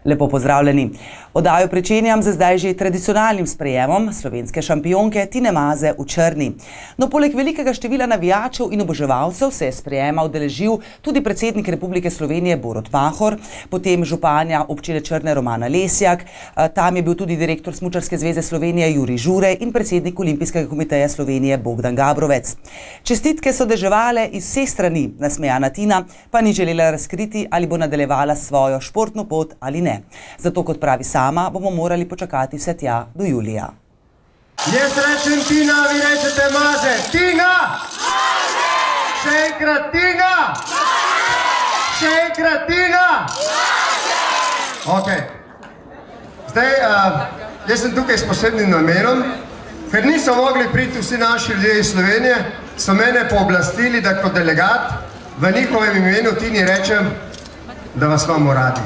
Lepo pozdravljeni. Oddajo pričenjam za zdaj že tradicionalnim sprejemom slovenske šampionke Tine Maze v črni. No, poleg velikega števila navijačev in oboževalcev se je sprejema udeležil tudi predsednik Republike Slovenije Borut Pahor, potem županja občine Črne Romana Lesjak, tam je bil tudi direktor Smučarske zveze Slovenije Jurij Žure in predsednik Olimpijskega komiteja Slovenije Bogdan Gabrovec. Čestitke so deževale iz vseh strani, nasmejana Tina pa ni želela razkriti, ali bo nadaljevala svojo športno pot ali ne. Zato, kot pravi sama, bomo morali počakati vse tja do julija. Jaz rečem Tina, vi rečete Maze. Tina! Maze! Še enkrat Tina! Maze! Še enkrat Tina! Maze! Ok. Zdaj, jaz sem tukaj s posebnim namenom, ker niso mogli priti vsi naši ljudje iz Slovenije, so mene pooblastili, da kot delegat v njihovem imenu Tini rečem, da vas imamo radi.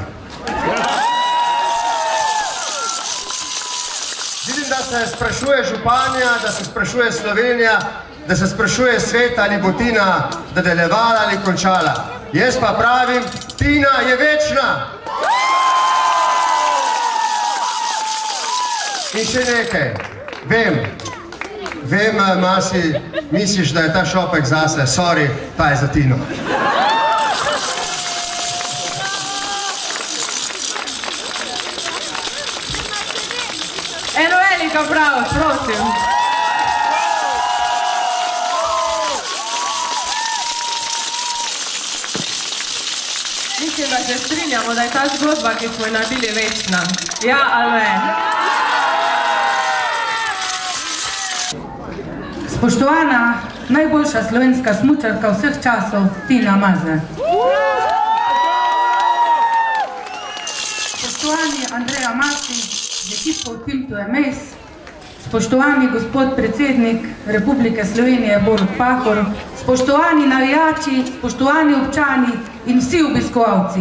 Vidim, da se sprašuje županja, da se sprašuje Slovenija, da se sprašuje svet, ali bo Tina nadaljevala ali končala. Jaz pa pravim, Tina je večna! In še nekaj. Vem, Masi, misliš, da je ta šopek zase. Sorry, ta je za Tino. Eno veliko prav, prosim. Mislim, da se strinjamo, da je ta zgodba, ki smo jo naredili, večna. Ja ali ne? Spoštovana, najboljša slovenska smučarka vseh časov, Tina Maze. Spoštovani Andreja Masi, z ekipo v Team to Amaze, spoštovani gospod predsednik Republike Slovenije Borut Pahor, spoštovani navijači, spoštovani občani in vsi obiskovalci.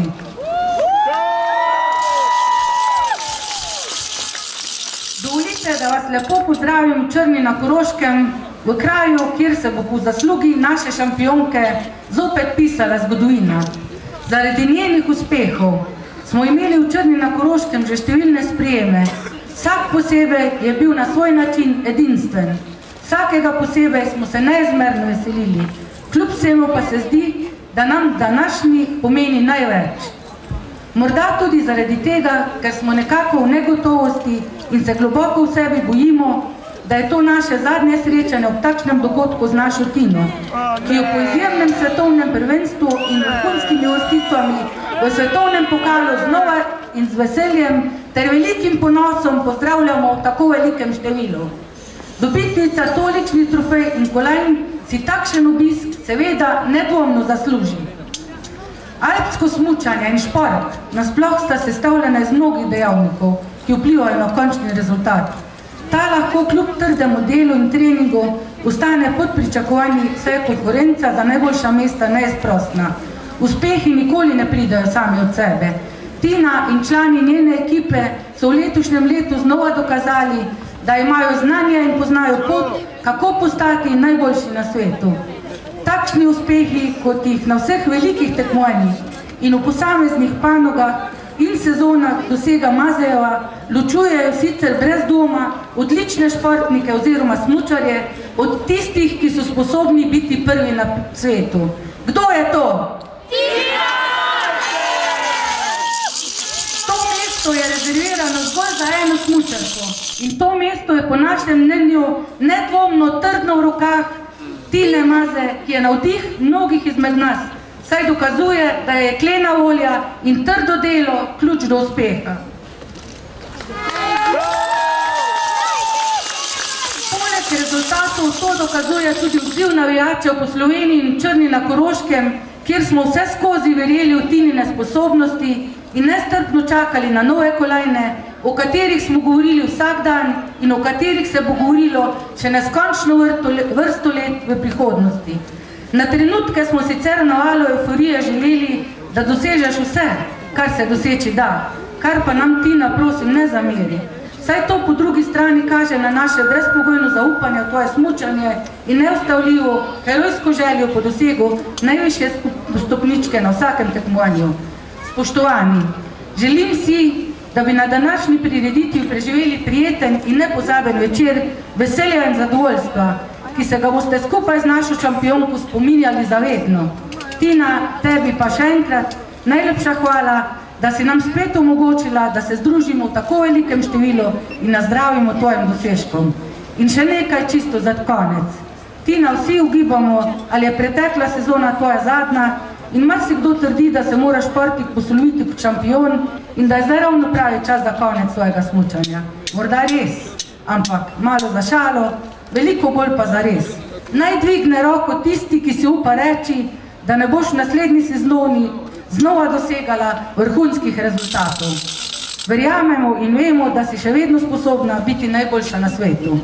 Dovolite, da vas lepo pozdravim v Črni na Koroškem, v kraju, kjer se bo po zaslugi naše šampionke zopet pisala zgodovina. Zaradi njenih uspehov smo imeli v Črni na Koroškem že številne sprejeme. Vsak posebej je bil na svoj način edinstven. Vsakega posebej smo se neizmerno veselili. Kljub vsemu pa se zdi, da nam današnji pomeni največ. Morda tudi zaradi tega, ker smo nekako v negotovosti in se globoko v sebi bojimo, da je to naše zadnje srečanje ob takšnem dogodku z našo Tino, ki jo po izjemnem svetovnem prvenstvu in vrhunskimi uvrstitvami v svetovnem pokalu znova in z veseljem ter velikim ponosom pozdravljamo v tako velikem številu. Dobitnica tolikšnih trofej in kolajn si takšen obisk seveda nedvomno zasluži. Alpsko smučanje in šport nasploh sta sestavljena iz mnogih dejavnikov, ki vplivajo na končni rezultat. Ta lahko kljub trdemu delu in treningu ostane pod pričakovanji, saj je konkurenca za najboljša mesta neizprostna. Uspehi nikoli ne pridejo sami od sebe. Tina in člani njene ekipe so v letošnjem letu znova dokazali, da imajo znanje in poznajo pot, kako postati najboljši na svetu. Takšni uspehi, kot jih na vseh velikih tekmovanjih in v posameznih panogah in sezonah dosega Mazejeva, ločujejo sicer brez dvoma odlične športnike oziroma smučarje od tistih, ki so sposobni biti prvi na svetu. Kdo je to? Tina! To mesto je rezervirano zgolj za eno smučarko in to mesto je po našem mnenju nedvomno trdno v rokah Tine Maze, ki je navdih mnogih izmed nas, saj dokazuje, da je jeklena volja in trdo delo ključ do uspeha. Poleg rezultatov to dokazuje tudi odziv navijačev po Sloveniji in Črni na Koroškem, kjer smo vse skozi verjeli v Tinine sposobnosti in nestrpno čakali na nove kolajne, o katerih smo govorili vsak dan in o katerih se bo govorilo še neskončno vrsto let v prihodnosti. Na trenutke smo sicer na valu euforije želeli, da dosežeš vse, kar se doseči da, kar pa nam Tina, prosim, ne zameri. Saj to po drugi strani kaže na naše brezpogojno zaupanje v tvoje smučanje in neustavljivo, herojsko željo po dosegu najvišje stopničke na vsakem tekmovanju. Spoštovani, želim si, da bi na današnji prireditvi preživeli prijeten in nepozaben večer veselja in zadovoljstva, ki se ga boste skupaj z našo šampionko spominjali zavedno. Tina, tebi pa še enkrat najlepša hvala, da si nam spet omogočila, da se združimo v tako velikem številu in nazdravimo tvojim dosežkom. In še nekaj čisto za konec. Tina, vsi ugibamo, ali je pretekla sezona tvoja zadnja in marsikdo trdi, da se mora športnik posloviti kot šampion in da je zdaj ravno pravi čas za konec svojega smučanja. Morda res, ampak malo za šalo, veliko bolj pa za res. Naj dvigne roko tisti, ki si upa reči, da ne boš v naslednji sezoni znova dosegala vrhunskih rezultatov. Verjamemo in vemo, da si še vedno sposobna biti najboljša na svetu.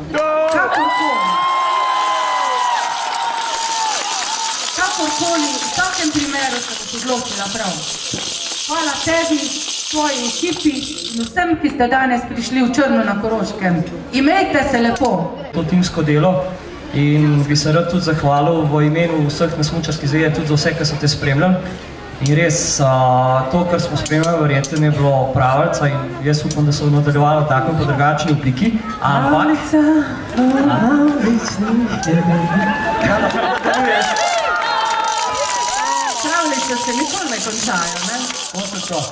Kakorkoli, v vsakem primeru se boš odločila prav. Hvala tebi, tvoji ekipi in vsem, ki ste danes prišli v Črno na Koroškem. Imejte se lepo. To timsko delo in bi se rad tudi zahvalil v imenu vseh na smučarski zvezi, tudi za vse, ki so te spremljali. In res, to, kar smo spremljali, verjetno je bilo pravica in jaz upam, da so nadaljevali v takem po drugačni obliki, ampak... Pravljice se nikoli ne končajo, ne? Tako.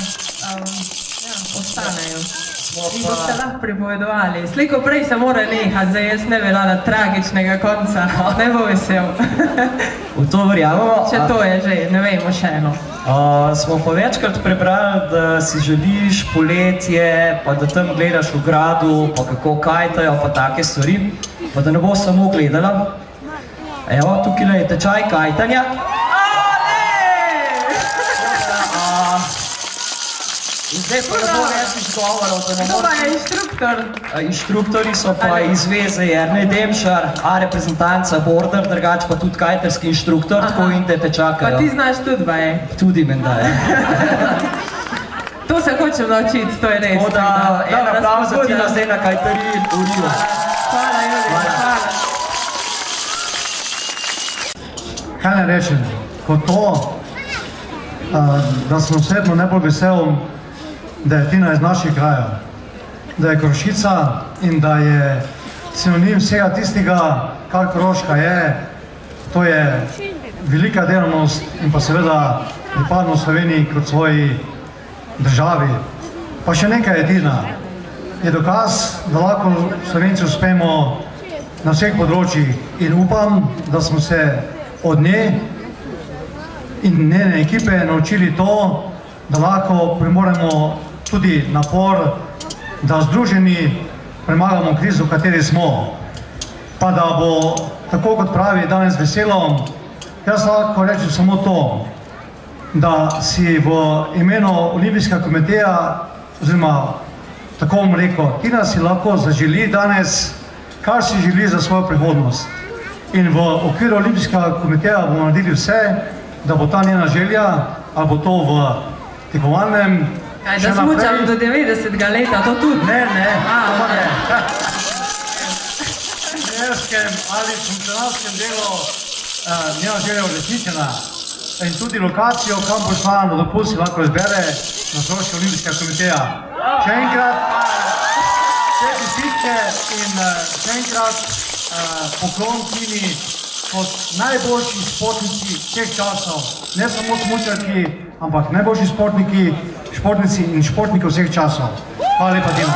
Ostanejo. In boste lahko pripovedovali. Sliko prej se mora nehati, zdaj jaz ne bi rada tragičnega konca. Ne bo vesel. V to verjamemo. Če to je že, ne vemo še eno. Smo pa večkrat prebrali, da si želiš poletje, pa da tam gledaš v gradu, pa kako kajtajo, pa take stvari, pa da ne bo samo gledala. Evo, tukaj je tečaj kajtanja. In zdaj pa ne bo več izgovorov, da ne moramo... To pa je inštruktor. Inštruktori so pa iz Zveze Jernej Demšar, reprezentanca Border, drugač pa tudi kajterski inštruktor, tako in te čakajo. Pa ti znaš tudi, baje? Tudi menda, je. To se hočem naučiti, to je res. Tako da, ena prav za Tina zdaj na kajteri v Rio. Hvala, Julija, hvala. Kaj ne rečem, kot to, da sem osebno najbolj vesel, da je Tina iz naših krajev, da je Korošica in da je sinonim vsega tistega, kar Koroška je. To je velika delovnost in pa seveda pripadnost Sloveniji kot svoji državi. Pa še nekaj je Tina. Je dokaz, da lahko Slovenci uspemo na vseh področjih in upam, da smo se od nje in njene ekipe naučili to, da lahko premoremo tudi napor, da združeni premagamo krizo, v kateri smo. Pa da bo, tako kot pravi danes veselo, jaz lahko rečem samo to, da si v imenu Olimpijska komitija, oziroma tako bom rekel, Tina si lahko zaželi danes, kar si želi za svojo prihodnost. In v okviru Olimpijskega komitija bomo naredili vse, da bo ta njena želja, ali bo to v tekmovalnem, Kaj, da smučam do 90. leta, to tudi? Ne. Trenerskem ali funkcionalskem delu njena želja uresničena. In tudi lokacijo, kam bo šla na dopust, lahko izbere na Slovenska olimpijska komitija. Še enkrat, vse čestitke in še enkrat poklon Tini kot najboljši športnici vseh časov. Ne samo smučarki, ampak najboljši športniki, športnici in športniki vseh časov. Hvala lepa, Tina.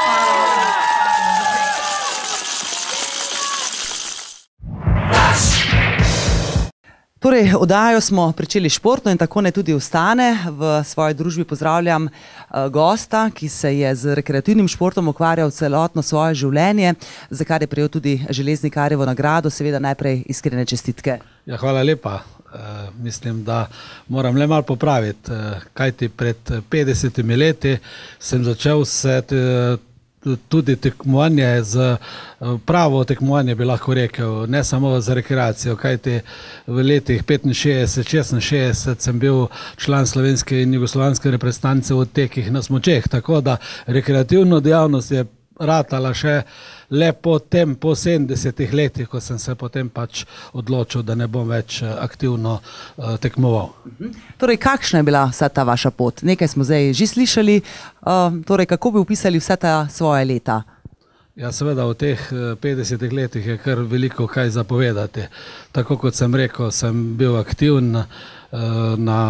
Torej, oddajo smo pričeli športno in tako ne tudi ostane. V svoji družbi pozdravljam gosta, ki se je z rekreativnim športom ukvarjal celotno svoje življenje, za kar je prejel tudi Železnikarjevo nagrado. Seveda najprej iskrene čestitke. Ja, hvala lepa. Mislim, da moram le malo popraviti, kajti pred 50 leti sem začel se tudi tekmovanje, pravo tekmovanje bi lahko rekel, ne samo za rekreacijo, kajti v letih 65-66 sem bil član slovenske in jugoslovanske reprezentance v tekih na smučeh, tako da rekreativno dejavnost je ratala še le potem, po 70 letih, ko sem se potem pač odločil, da ne bom več aktivno tekmoval. Torej, kakšna je bila vsa ta vaša pot? Nekaj smo zdaj že slišali, torej, kako bi opisali vsa ta svoja leta? Ja, seveda v teh 50 letih je kar veliko kaj zapovedati. Tako kot sem rekel, sem bil aktiven na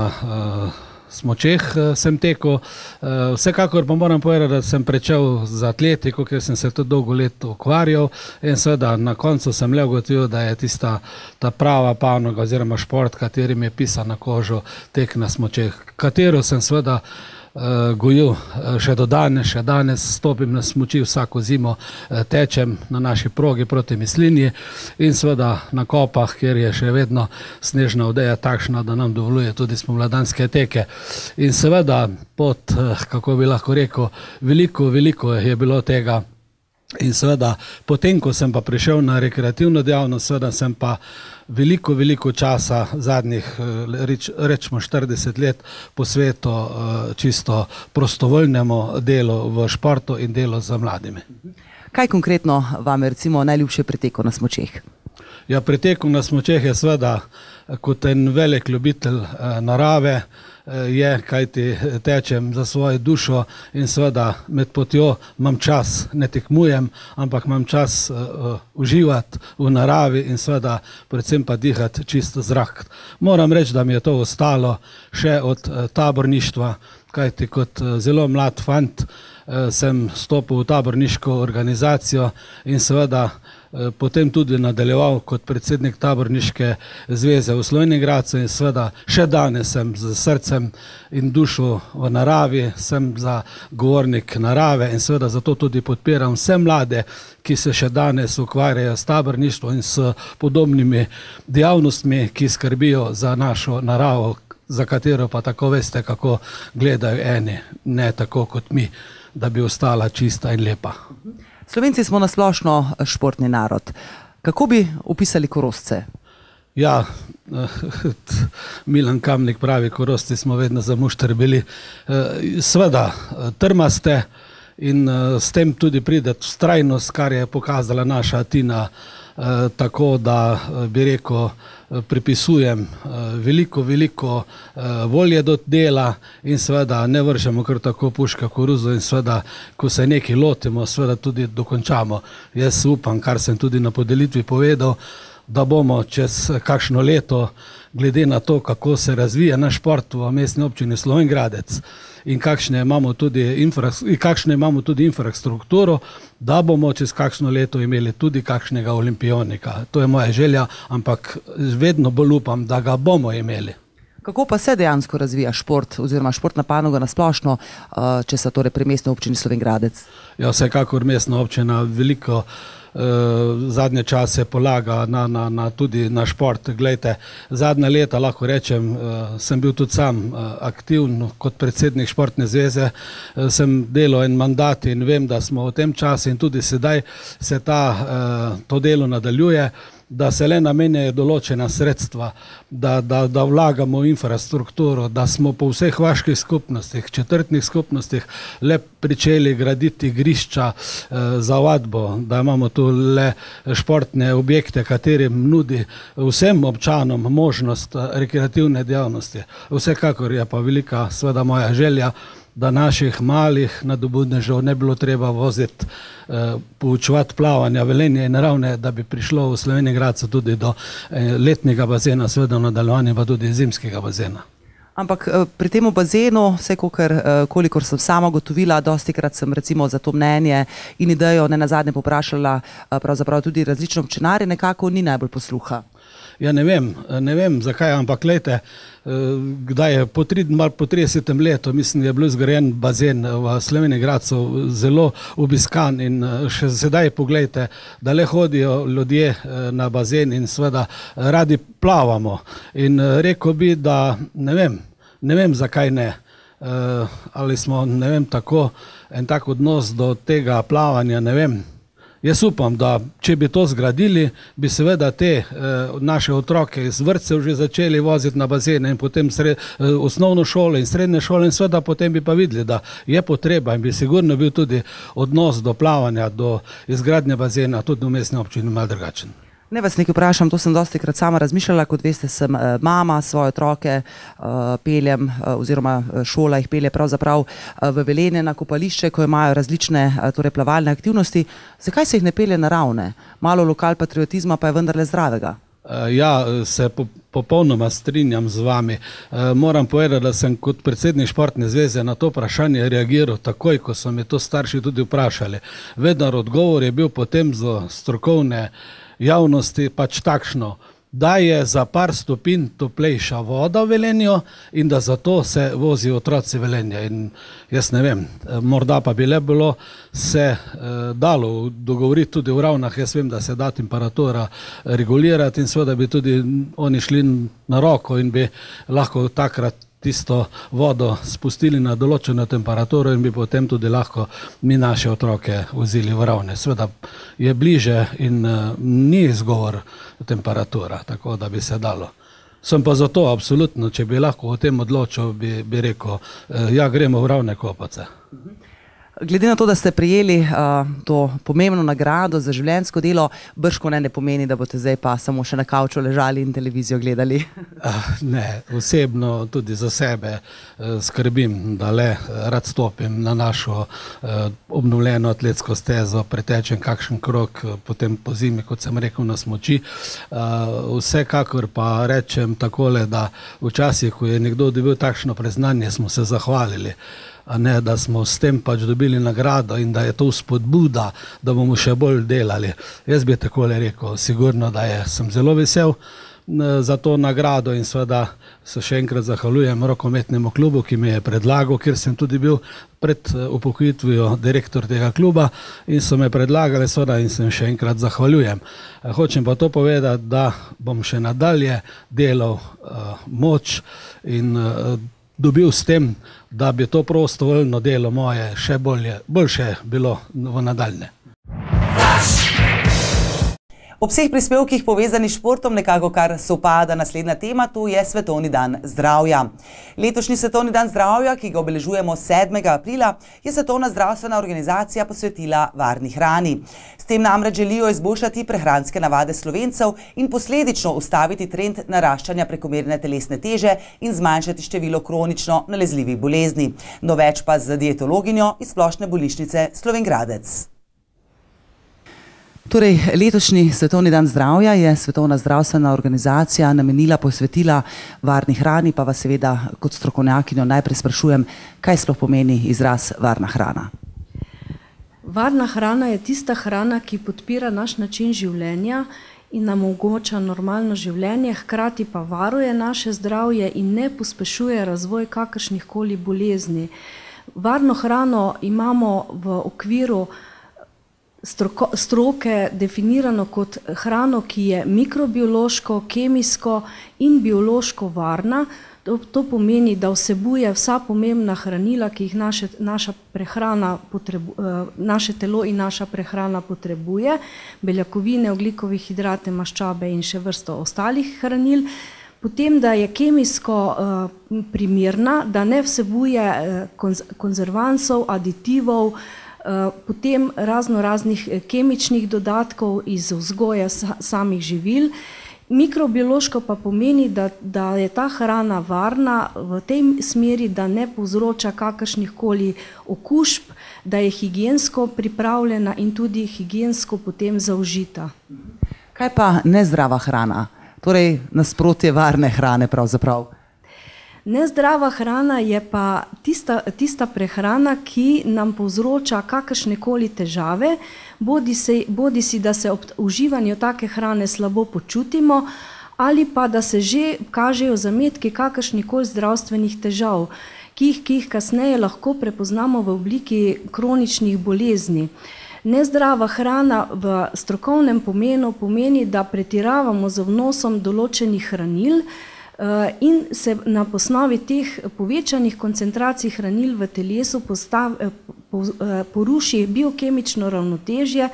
smučeh, sem tekel. Vsekakor pa moram povedati, da sem pričel z atletiko, ker sem se tudi dolgo let ukvarjal in seveda na koncu sem le ugotovil, da je tista ta prava panoga oziroma šport, kateri mi je pisan na kožo, tek na smučeh, katero sem seveda gojil še do danes, stopim na smuči vsako zimo, tečem na naši progi proti Mislinji in seveda na kopah, kjer je še vedno snežna odeja takšna, da nam dovoljuje tudi spomladanske teke. In seveda pod, kako bi lahko rekel, veliko je bilo tega. In seveda, potem, ko sem pa prišel na rekreativno dejavnost, seveda sem pa veliko časa, zadnjih, rečemo 40 let, posvetil čisto prostovoljnemu delu v športu in delu z mladimi. Kaj konkretno vam je recimo najljubše pri teku na smučeh? Ja, pri teku na smučeh je seveda kot en velik ljubitelj narave, je, kajti tečem za svojo dušo in seveda med potjo imam čas, ne tekmujem, ampak imam čas uživati v naravi in seveda predvsem pa dihati čisto zrak. Moram reči, da mi je to ostalo še od taborništva, kajti kot zelo mlad fant sem stopil v taborniško organizacijo in seveda potem tudi nadaljeval kot predsednik taborniške zveze v Sloveniji in seveda še danes sem z srcem in dušo v naravi, sem zagovornik narave in seveda zato tudi podpiram vse mlade, ki se še danes ukvarjajo s taborništvom in s podobnimi dejavnostmi, ki skrbijo za našo naravo, za katero pa tako veste, kako gledajo eni, ne tako kot mi, da bi ostala čista in lepa. Slovenci smo nasplošno športni narod. Kako bi opisali Korošce? Ja, Milan Kamnik pravi, Korošci smo vedno za mušter bili. Seveda, trmaste in s tem tudi pride vztrajnost, kar je pokazala naša Tina, tako da bi rekel, pripisujem veliko volje do dela in seveda ne vržemo kar tako puška koruzo in seveda, ko se nekaj lotimo, seveda tudi dokončamo. Jaz upam, kar sem tudi na podelitvi povedal, da bomo čez kakšno leto, glede na to, kako se razvija naš šport v mestni občini Slovenj Gradec in kakšne imamo tudi infrastrukturo, da bomo čez kakšno leto imeli tudi kakšnega olimpionika. To je moja želja, ampak vedno bolj upam, da ga bomo imeli. Kako pa se dejansko razvija šport oziroma športna panoga nasplošno, če se torej pri mestni občini Slovenj Gradec? Ja, vsekakor mestna občina veliko zadnje čase polaga tudi na šport. Glejte, zadnja leta, lahko rečem, sem bil tudi sam aktivn kot predsednik športne zveze, sem delal en mandat in vem, da smo v tem času in tudi sedaj se to delo nadaljuje, da se le namenjajo določena sredstva, da vlagamo v infrastrukturo, da smo po vseh vaških skupnostih, četrtnih skupnostih le pričeli graditi igrišča za vadbo, da imamo tu le športne objekte, katerim nudi vsem občanom možnost rekreativne dejavnosti. Vsekakor je pa velika seveda moja želja, da naših malih nadobudnežev ne bilo treba voziti, poučevati plavanja, Velenje in Ravne, da bi prišlo v Slovenji Gradcu tudi do letnega bazena, seveda v nadaljevanju pa tudi zimskega bazena. Ampak pri tem bazenu, kolikor sem sama gotovila, dostikrat sem recimo za to mnenje in idejo nenazadnje poprašala pravzaprav tudi različne občinarje, nekako ni najbolj posluha. Ja, ne vem zakaj, ampak gledajte, kdaj je po 30 letu, mislim, je bil zgrajen bazen v Slovenji Gradcu zelo obiskan in še sedaj pogledajte, da le hodijo ljudje na bazen in seveda radi plavamo. In rekel bi, da ne vem zakaj ne, ali smo, en tak odnos do tega plavanja, ne vem. Jaz upam, da če bi to zgradili, bi seveda te naše otroke iz vrtcev že začeli voziti na bazene in potem osnovno šolo in srednje šole in seveda potem bi pa videli, da je potreba in bi sigurno bil tudi odnos do plavanja, do izgradnje bazena, tudi v mestni občini malo drugačen. Ne vas nekaj vprašam, to sem dostikrat sama razmišljala, kot veste, sem mama, svoje otroke peljem, oziroma šola jih pelje pravzaprav v Velenje na kopališče, ko imajo različne plavalne aktivnosti. Zakaj se jih ne pelje na Ravne? Malo lokal patriotizma pa je vendarle zdravega. Ja, se popolnoma strinjam z vami. Moram povedati, da sem kot predsednik Športne zveze na to vprašanje reagiral takoj, ko so me to starši tudi vprašali. Vedno odgovor je bil potem za strokovne javnosti pač takšno, da je za par stopinj toplejša voda v Velenju in da zato se vozijo otroci v Velenje. In jaz ne vem, morda pa bi le bilo se dalo dogovoriti tudi v Ravnah. Jaz vem, da se da temperatura regulirati in seveda bi tudi oni šli na roko in bi lahko takrat tisto vodo spustili na določeno temperaturo in bi potem tudi lahko mi naše otroke vozili v Ravne. Sveda je bliže in ni izgovor temperatura, tako da bi se dalo. Sem pa zato absolutno, če bi lahko o tem odločil, bi rekel, ja, gremo v Ravne Kopace. Glede na to, da ste prejeli to pomembno nagrado za življenjsko delo, bržkone ne pomeni, da boste zdaj pa samo še na kavču ležali in televizijo gledali. Ne, osebno tudi za sebe skrbim, da le rad stopim na našo obnovljeno atletsko stezo, pretečem kakšen krog, potem po zimi, kot sem rekel, na smuči. Vsekakor pa rečem takole, da včasih, ko je nekdo dobil takšno priznanje, smo se zahvalili, a ne, da smo s tem pač dobili nagrado in da je to spodbuda, da bomo še bolj delali. Jaz bi takole rekel, sigurno, da sem zelo vesel za to nagrado in seveda se še enkrat zahvaljujem rokometnemu klubu, ki me je predlagal, ker sem tudi bil pred upokojitvijo direktor tega kluba in so me predlagali seveda in sem še enkrat zahvaljujem. Hočem pa to povedati, da bom še nadalje delal moč in dobil s tem, da bi to prostovoljno delo moje še boljše bilo v nadaljne. Ob vseh prispevkih povezanih s športom nekako kar sovpada naslednja tema, to je Svetovni dan zdravja. Letošnji Svetovni dan zdravja, ki ga obeležujemo 7. aprila, je Svetovna zdravstvena organizacija posvetila varni hrani. S tem namreč želijo izboljšati prehranske navade Slovencev in posledično ustaviti trend naraščanja prekomerne telesne teže in zmanjšati število kronično nalezljivih bolezni. No več pa z dietologinjo iz Splošne bolnišnice Slovenj Gradec. Torej, letošnji Svetovni dan zdravja je Svetovna zdravstvena organizacija namenila, posvetila varni hrani, pa vas seveda kot strokovnjakinjo najprej sprašujem, kaj sploh pomeni izraz varna hrana? Varna hrana je tista hrana, ki podpira naš način življenja in nam omogoča normalno življenje, hkrati pa varuje naše zdravje in ne pospešuje razvoj kakršnihkoli bolezni. Varno hrano imamo v okviru stroke definirano kot hrano, ki je mikrobiološko, kemijsko in biološko varna. To pomeni, da vsebuje vsa pomembna hranila, ki jih naše telo in naša prehrana potrebuje, beljakovine, ogljikove hidrate, maščobe in še vrsto ostalih hranil. Potem, da je kemijsko primerna, da ne vsebuje konzervansov, aditivov, potem raznih kemičnih dodatkov iz vzgoje samih živil. Mikrobiološko pa pomeni, da je ta hrana varna v tej smeri, da ne povzroča kakršnihkoli okužb, da je higiensko pripravljena in tudi higiensko potem zaužita. Kaj pa nezdrava hrana? Torej nasprotje varne hrane pravzaprav? Nezdrava hrana je pa tista prehrana, ki nam povzroča kakršnekoli težave, bodisi da se ob uživanju take hrane slabo počutimo, ali pa da se že kažejo zametki kakršnikoli zdravstvenih težav, ki jih kasneje lahko prepoznamo v obliki kroničnih bolezni. Nezdrava hrana v strokovnem pomenu pomeni, da pretiravamo z vnosom določenih hranil, in se na osnovi teh povečanih koncentracij hranil v telesu poruši biokemično ravnotežje,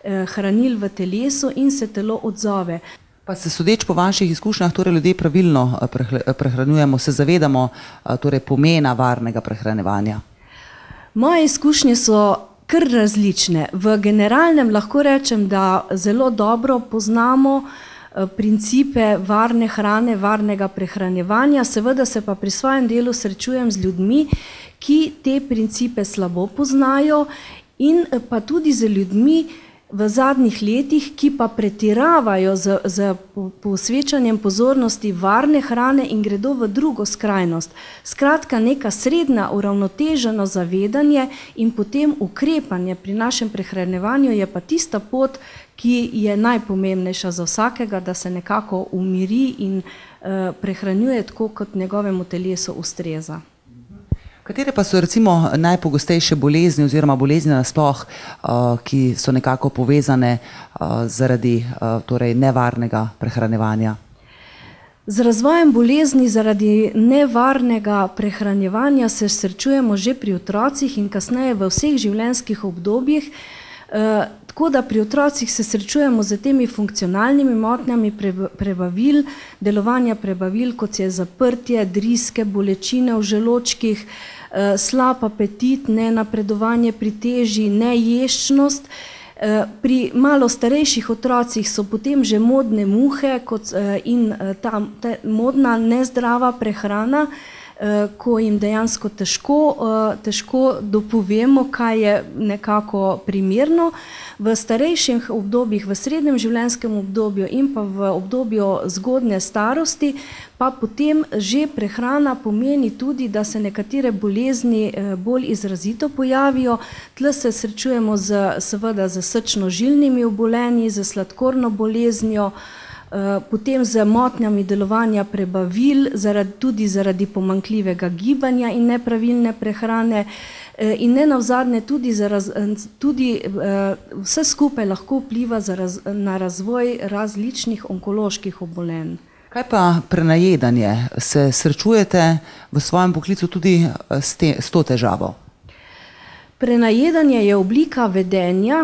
hranil v telesu in se telo odzove. Pa se sodeč po vaših izkušnjah, torej ljudje pravilno prehranjujemo, se zavedamo torej pomena varnega prehranjevanja? Moje izkušnje so kar različne. V generalnem lahko rečem, da zelo dobro poznamo principe varne hrane, varnega prehranjevanja, seveda se pa pri svojem delu srečujem z ljudmi, ki te principe slabo poznajo in pa tudi z ljudmi v zadnjih letih, ki pa pretiravajo z posvečanjem pozornosti varne hrane in gredo v drugo skrajnost. Skratka, neka srednja uravnoteženo zavedanje in potem ukrepanje pri našem prehranjevanju je pa tista pot, ki je najpomembnejša za vsakega, da se nekako umiri in prehranjuje tako, kot njegovemu telesu ustreza. Katere pa so recimo najpogostejše bolezni oziroma bolezni nasploh, ki so nekako povezane zaradi torej nevarnega prehranjevanja? Z razvojem bolezni zaradi nevarnega prehranjevanja se srečujemo že pri otrocih in kasneje v vseh življenjskih obdobjih. Tako da pri otrocih se srečujemo z temi funkcionalnimi motnjami prebavil, delovanja prebavil, kot je zaprtje, driske, bolečine v želočkih, slab apetit, nenapredovanje pri teži, neješčnost. Pri malo starejših otrocih so potem že modne muhe in ta modna nezdrava prehrana, ko jim dejansko težko dopovemo, kaj je nekako primerno. V starejših obdobjih, v srednjem življenjskem obdobju in pa v obdobju zgodnje starosti, pa potem že prehrana pomeni tudi, da se nekatere bolezni bolj izrazito pojavijo. Tle se srečujemo seveda z srčno-žilnimi obolenji, z sladkorno boleznijo, potem z motnjami delovanja prebavil, tudi zaradi pomanjkljivega gibanja in nepravilne prehrane in ne navzadnje tudi vse skupaj lahko vpliva na razvoj različnih onkoloških obolenj. Kaj pa prenajedanje? Se srečujete v svojem poklicu tudi s to težavo? Prenajedanje je oblika vedenja,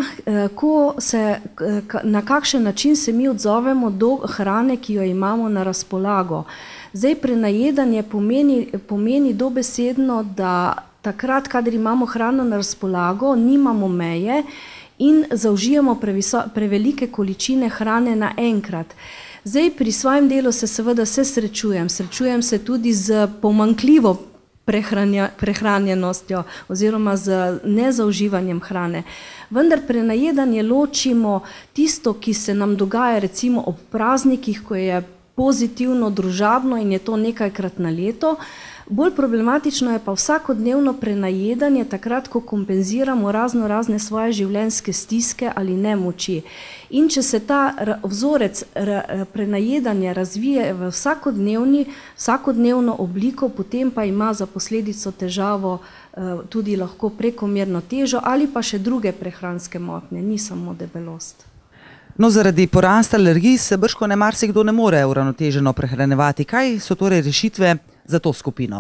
na kakšen način se mi odzovemo do hrane, ki jo imamo na razpolago. Zdaj, prenajedanje pomeni dobesedno, da takrat, kadar imamo hrano na razpolago, nimamo meje in zaužijemo prevelike količine hrane naenkrat. Zdaj, pri svojem delu se seveda srečujem se tudi z pomanjkljivo prehranjenostjo oziroma z nezauživanjem hrane. Vendar prenajedanje ločimo tisto, ki se nam dogaja recimo ob praznikih, ko je pozitivno, družabno in je to nekajkrat na leto. Bolj problematično je pa vsakodnevno prenajedanje takrat, ko kompenziramo razne svoje življenjske stiske ali nemoči. In če se ta vzorec prenajedanja razvije v vsakodnevno obliko, potem pa ima za posledico težavo tudi lahko prekomerno težo ali pa še druge prehranske motnje, ni samo debelost. No, zaradi porasta alergij se bržkone marsikdo ne more uravnoteženo prehranjevati. Kaj so torej rešitve za to skupino?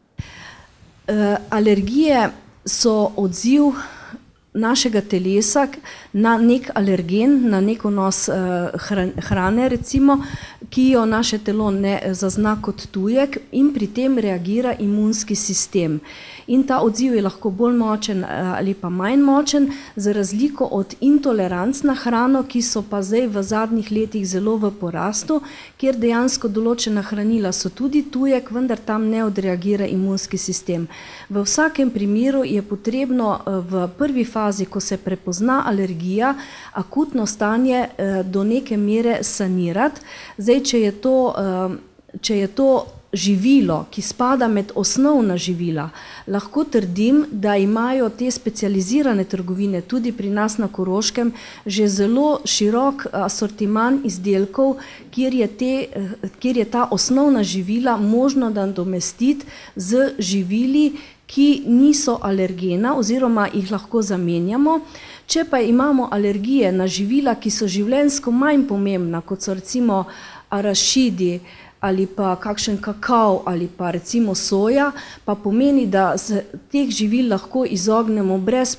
Alergije so odziv našega telesa na nek alergen, na nek vnos hrane recimo, ki jo naše telo ne zazna kot tujek in pri tem reagira imunski sistem. In ta odziv je lahko bolj močen ali pa manj močen, za razliko od intoleranc na hrano, ki so pa zdaj v zadnjih letih zelo v porastu, kjer dejansko določena hranila so tudi tujek, vendar tam ne odreagira imunski sistem. V vsakem primeru je potrebno v prvi fazi, ko se prepozna alergija, akutno stanje do neke mere sanirati. Zdaj, če je to živilo, ki spada med osnovna živila, lahko trdim, da imajo te specializirane trgovine tudi pri nas na Koroškem že zelo širok asortiman izdelkov, kjer je ta osnovna živila možno nadomestiti z živili, ki niso alergena oziroma jih lahko zamenjamo. Če pa imamo alergije na živila, ki so življenjsko manj pomembna, kot so recimo arašidi, ali pa kakšen kakav ali pa recimo soja, pa pomeni, da se teh živil lahko izognemo brez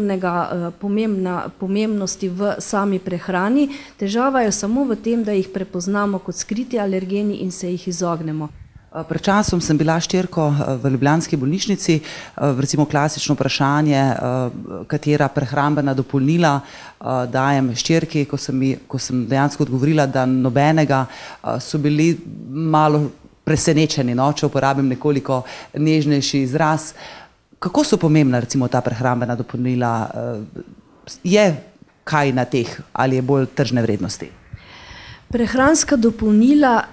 pomembnosti v sami prehrani. Težava je samo v tem, da jih prepoznamo kot skriti alergeni in se jih izognemo. Pred časom sem bila s hčerko v ljubljanski bolnišnici, recimo klasično vprašanje, katera prehrambena dopolnila dajem hčerki, ko sem dejansko odgovorila, da nobenega, so bili malo presenečeni, če uporabim nekoliko nežnejši izraz. Kako so pomembna recimo ta prehrambena dopolnila? Je kaj na teh ali je bolj tržne vrednosti? Prehranska dopolnila,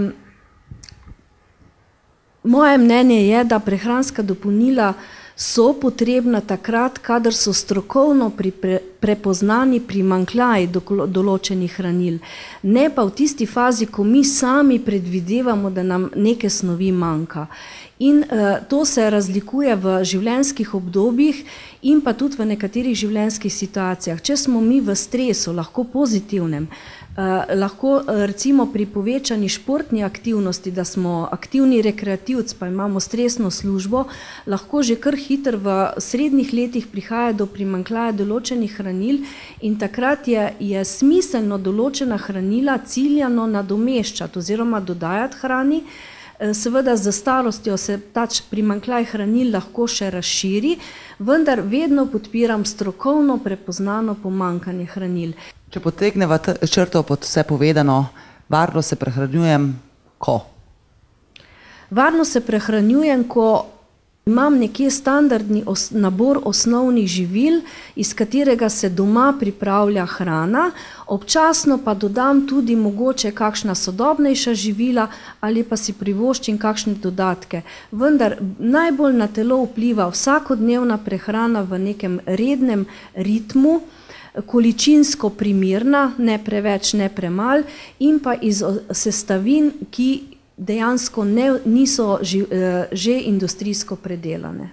moje mnenje je, da prehranska dopolnila so potrebna takrat, kadar so strokovno prepoznani primanjkljaji določenih hranil, ne pa v tisti fazi, ko mi sami predvidevamo, da nam neke snovi manjka. In to se razlikuje v življenjskih obdobjih in pa tudi v nekaterih življenjskih situacijah. Če smo mi v stresu, lahko pozitivnem, lahko recimo pri povečani športni aktivnosti, da smo aktivni rekreativci, pa imamo stresno službo, lahko že kar hitro v srednjih letih prihaja do primanjkljaja določenih hranil in takrat je smiselno določena hranila ciljano nadomeščati oziroma dodajati hrani. Seveda z starostjo se ta primanjkljaj hranil lahko še razširi, vendar vedno podpiram strokovno prepoznano pomanjkanje hranil. Če potegneva črto pod vse povedano, varno se prehranjujem ko? Varno se prehranjujem, ko imam nekje standardni nabor osnovnih živil, iz katerega se doma pripravlja hrana, občasno pa dodam tudi mogoče kakšna sodobnejša živila ali pa si privoščim kakšne dodatke. Vendar najbolj na telo vpliva vsakodnevna prehrana v nekem rednem ritmu, količinsko primerna, ne preveč, ne premal, in pa iz sestavin, ki dejansko niso že industrijsko predelane.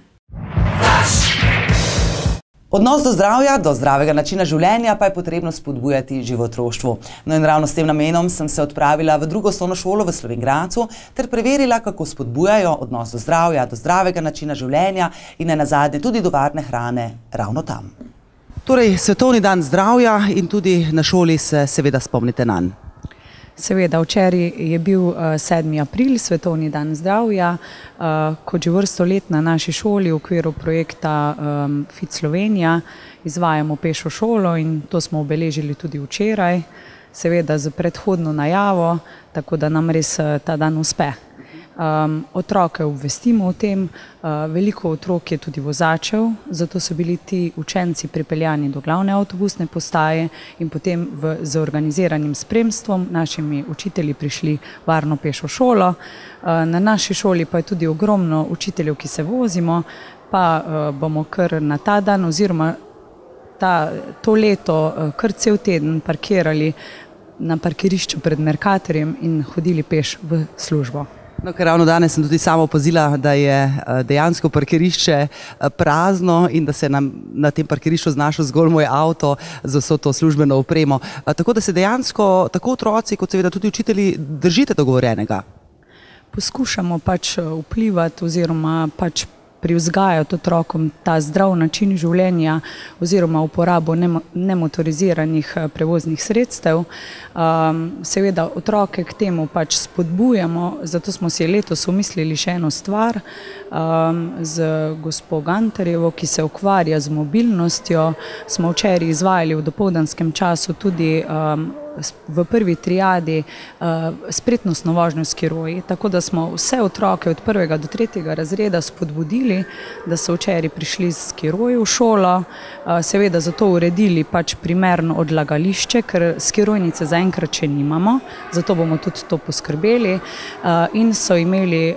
Odnos do zdravja, do zdravega načina življenja pa je potrebno spodbujati že v otroštvu. No in ravno s tem namenom sem se odpravila v drugo osnovno šolo v Slovenj Gradcu ter preverila, kako spodbujajo odnos do zdravja, do zdravega načina življenja in nenazadnje tudi do varne hrane ravno tam. Torej, svetovni dan zdravja in tudi na šoli se seveda spomnite nanj. Seveda, včeraj je bil 7. april, svetovni dan zdravja, kot že vrsto let na naši šoli v okviru projekta Fit Slovenija izvajamo pešo šolo in to smo obeležili tudi včeraj, seveda z predhodno najavo, tako da nam res ta dan uspe. Otroke obvestimo o tem, veliko otrok je tudi vozačev, zato so bili ti učenci pripeljani do glavne avtobusne postaje in potem z organiziranim spremstvom našimi učitelji prišli varno pešo šolo. Na naši šoli pa je tudi ogromno učiteljev, ki se vozimo, pa bomo kar na ta dan oziroma to leto kar cel teden parkirali na parkirišču pred Mercatorjem in hodili peš v službo. No, ker ravno danes sem tudi sama opazila, da je dejansko parkirišče prazno in da se nam na tem parkirišču znašel zgolj moj avto z vso to službeno opremo. Tako da se dejansko tako otroci kot seveda tudi učitelji držite dogovorjenega. Poskušamo pač vplivati oziroma pač privzgajati otrokom ta zdrav način življenja oziroma uporabo nemotoriziranih prevoznih sredstev. Seveda otroke k temu pač spodbujamo, zato smo si letos umislili še eno stvar z gospo Gantarjevo, ki se ukvarja z mobilnostjo. Smo včeraj izvajali v dopoldanskem času tudi v prvi triadi spretnostno vožnjo s skiroji, tako da smo vse otroke od 1. do 3. razreda spodbudili, da so včeraj prišli s skiroji v šolo, seveda zato uredili pač primerno odlagališče, ker skirojnice zaenkrat še nimamo, zato bomo tudi to poskrbeli in so imeli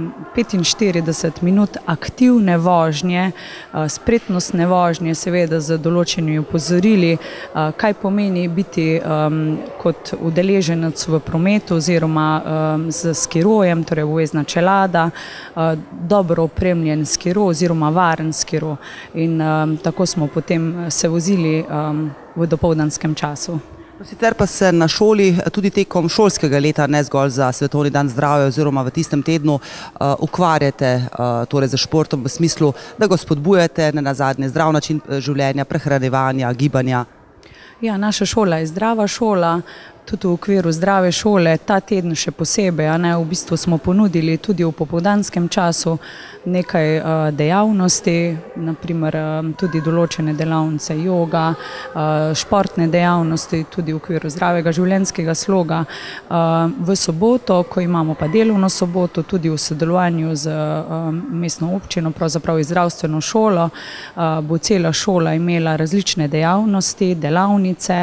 45 minut aktivne vožnje, spretnostne vožnje, seveda z določenimi opozorili, kaj pomeni biti kot udeleženec v prometu oziroma z skirojem, torej obvezna čelada, dobro opremljen skiro oziroma varen skiro in tako smo potem se vozili v dopoldanskem času. Sicer pa se na šoli tudi tekom šolskega leta, ne zgolj za Svetovni dan zdravja oziroma v tistem tednu, ukvarjate torej z športom v smislu, da ga spodbujate, nenazadnje zdrav način življenja, prehranjevanja, gibanja. Ja, naša šola je zdrava šola, tudi v okviru zdrave šole, ta teden še posebej, v bistvu smo ponudili tudi v popoldanskem času nekaj dejavnosti, naprimer tudi določene delavnice joga, športne dejavnosti, tudi v okviru zdravega življenjskega sloga. V soboto, ko imamo pa delovno soboto, tudi v sodelovanju z mestno občino, pravzaprav zdravstveno šolo, bo cela šola imela različne dejavnosti, delavnice,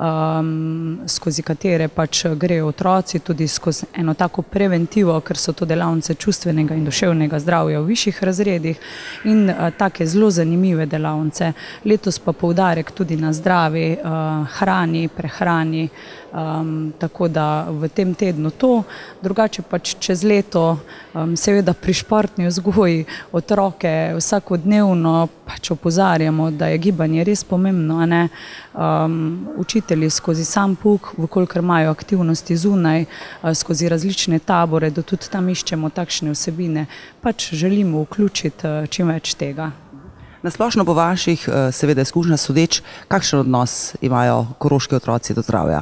skozi katere pač grejo otroci, tudi skozi eno tako preventivo, ker so to delavnice čustvenega in duševnega zdravja v višjih razredih in take zelo zanimive delavnice. Letos pa poudarek tudi na zdravi hrani, prehrani, tako da v tem tednu to. Drugače pač čez leto, seveda pri športni vzgoji otroke vsakodnevno pač opozarjamo, da je gibanje res pomembno, učitelji skozi sam pouk, vkolikor imajo aktivnosti zunaj, skozi različne tabore, da tudi tam iščemo takšne vsebine, pač želimo vključiti čim več tega. Na splošno po vaših, seveda izkušnjah sodeč, kakšen odnos imajo koroški otroci do zdravja?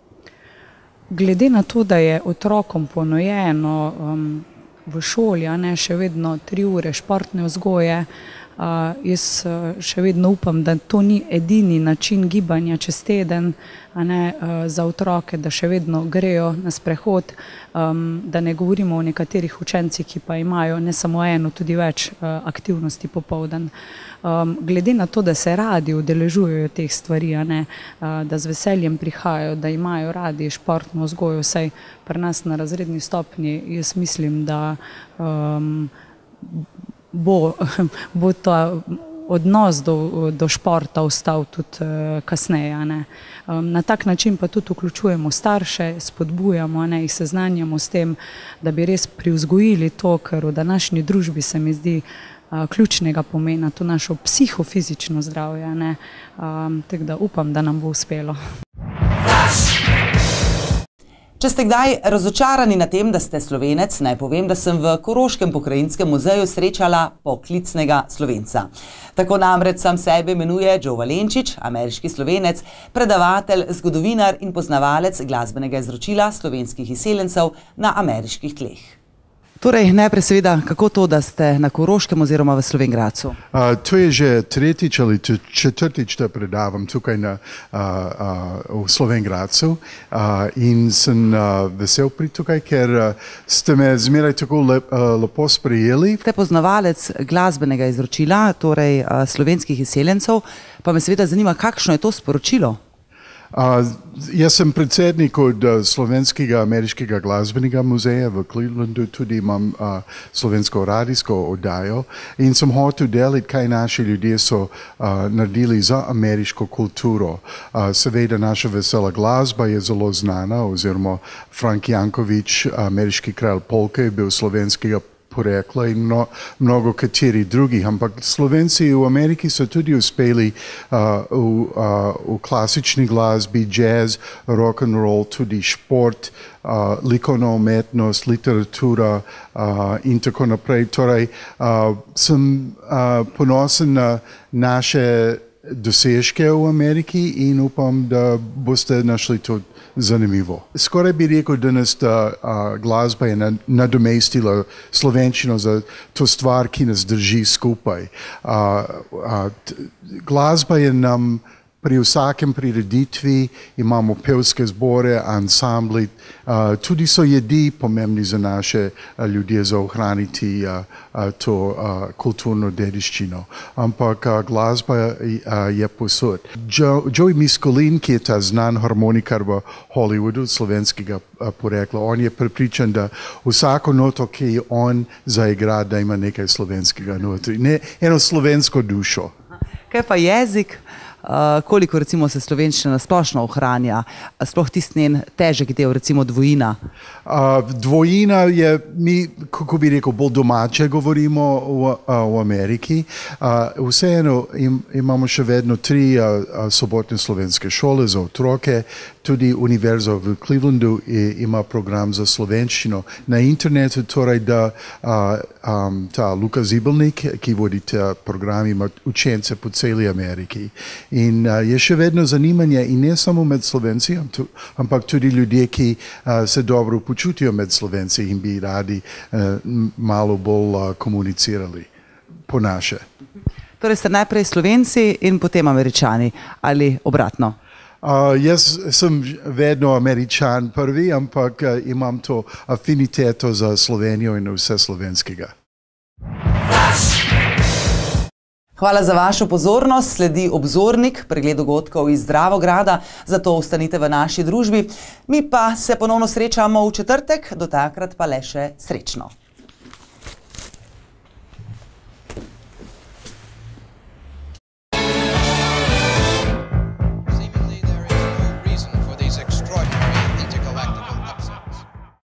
Glede na to, da je otrokom ponujeno v šoli, še vedno 3 ure športne vzgoje, jaz še vedno upam, da to ni edini način gibanja čez teden za otroke, da še vedno grejo na sprehod, da ne govorimo o nekaterih učencih, ki pa imajo ne samo eno, tudi več aktivnosti popoldan. Glede na to, da se radi udeležujejo teh stvari, da z veseljem prihajajo, da imajo radi športno vzgojo, vsaj pri nas na razredni stopnji, jaz mislim, da bo ta odnos do športa ostal tudi kasneje. Na tak način pa tudi vključujemo starše, spodbujamo, jih seznanjamo s tem, da bi res privzgojili to, ker v današnji družbi se mi zdi ključnega pomena, to našo psihofizično zdravje. Tako da upam, da nam bo uspelo. Če ste kdaj razočarani na tem, da ste Slovenec, naj povem, da sem v Koroškem pokrajinskem muzeju srečala poklicnega Slovenca. Tako namreč sam sebe imenuje Joe Valenčič, ameriški Slovenec, predavatelj, zgodovinar in poznavalec glasbenega izročila slovenskih izseljencev na ameriških tleh. Torej, najprej seveda, kako to, da ste na Koroškem oziroma v Slovenj Gradcu? To je že tretjič ali četrtič, da predavam tukaj v Slovenj Gradcu in sem vesel pri tukaj, ker ste me zmeraj tako lepo sprejeli. Ste poznavalec glasbenega izročila, torej slovenskih izseljencev, pa me seveda zanima, kakšno je to sporočilo? Jaz sem predsednik od Slovenskega ameriškega glasbenega muzeja v Clevelandu, tudi imam slovensko radijsko oddajo in sem hotel deliti, kaj naši ljudje so naredili za ameriško kulturo. Seveda naša vesela glasba je zelo znana, oziroma Frank Janković, ameriški kralj polke, je bil slovenskega porekla in mnogo kateri drugih, ampak Slovenci v Ameriki so tudi uspeli v klasični glasbi, jazz, rock and roll, tudi šport, likovna umetnost, literatura in tako naprej. Torej, sem ponosen na naše dosežke v Ameriki in upam, da boste našli to zanimivo. Skoraj bi rekel, da nas glasba je nadomestila slovenščino za to stvar, ki nas drži skupaj. Glasba je nam pri vsakem prireditvi, imamo pevske zbore, ansambli, tudi so jedi pomembni za naše ljudje, za ohraniti to kulturno dediščino. Ampak glasba je posod. Joey Miskolin, ki je ta znan harmonikar v Hollywoodu, slovenskega porekla, on je prepričan, da vsako noto, ki on zaigra, da ima nekaj slovenskega notri, eno slovensko dušo. Kaj pa jezik? Koliko recimo se slovenščina nasplošno ohranja, sploh tisti njen težek del, recimo dvojina? Dvojina je, mi, kako bi rekel, bolj domače govorimo v Ameriki. Vseeno imamo še vedno 3 sobotne slovenske šole za otroke, tudi Univerza v Clevelandu ima program za slovenščino na internetu, torej da ta Luka Zibelnik, ki vodi ta program, ima učence po celi Ameriki. In je še vedno zanimanje in ne samo med Slovenci, ampak tudi ljudje, ki se dobro počutijo med Slovenci in bi radi malo bolj komunicirali po naše. Torej ste najprej Slovenci in potem Američani ali obratno? Jaz sem vedno Američan prvi, ampak imam to afiniteto za Slovenijo in vse slovenskega. Hvala za vašo pozornost. Sledi obzornik, pregled dogodkov iz Dravograda, zato ostanite v naši družbi. Mi pa se ponovno srečamo v četrtek, do takrat pa le še srečno.